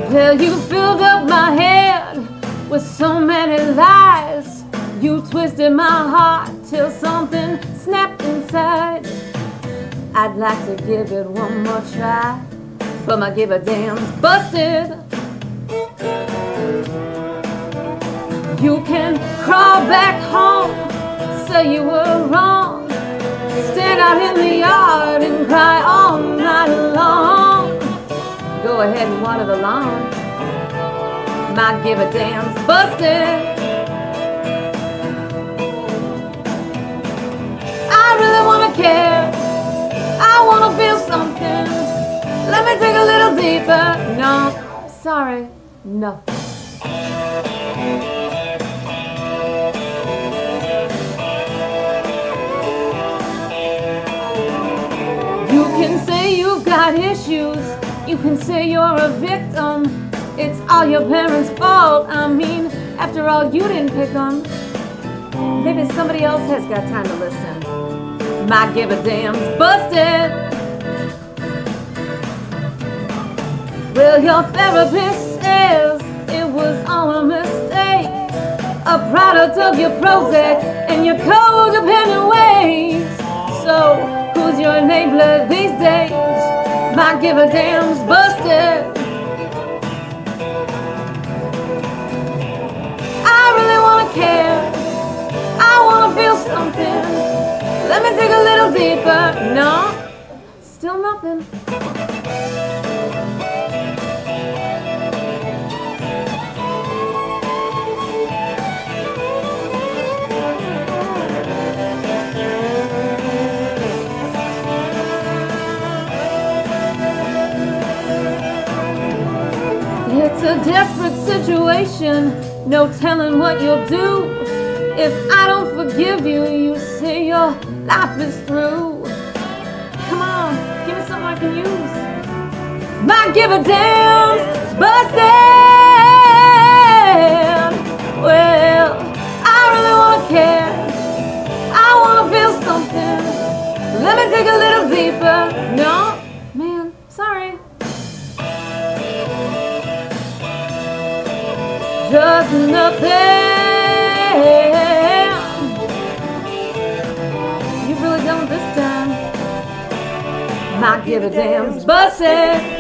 Well, you filled up my head with so many lies. You twisted my heart till something snapped inside. I'd like to give it one more try, but my give a damn's busted. You can crawl back home, say you were wrong, stand out in the yard and cry all night long. Go ahead and water the lawn. My give a damn's busted. I really wanna care, I wanna feel something. Let me dig a little deeper. No, sorry, nothing. You can say you've got issues, you can say you're a victim. It's all your parents' fault. I mean, after all, you didn't pick them. Maybe somebody else has got time to listen. My give a damn's busted. Well, your therapist says it was all a mistake, a product of your Prozac and your codependent ways. So, who's your enabler these days? My give a damn's busted. I really wanna care, I wanna feel something. Let me dig a little deeper. No, still nothing. It's a desperate situation, no telling what you'll do. If I don't forgive you, you say your life is through. Come on, give me something I can use. My give a damn's busted. Well, I really wanna care, I wanna feel something. Let me dig a little deeper. No, man, sorry. Just nothing. You really done with this time. My give a damn's busted.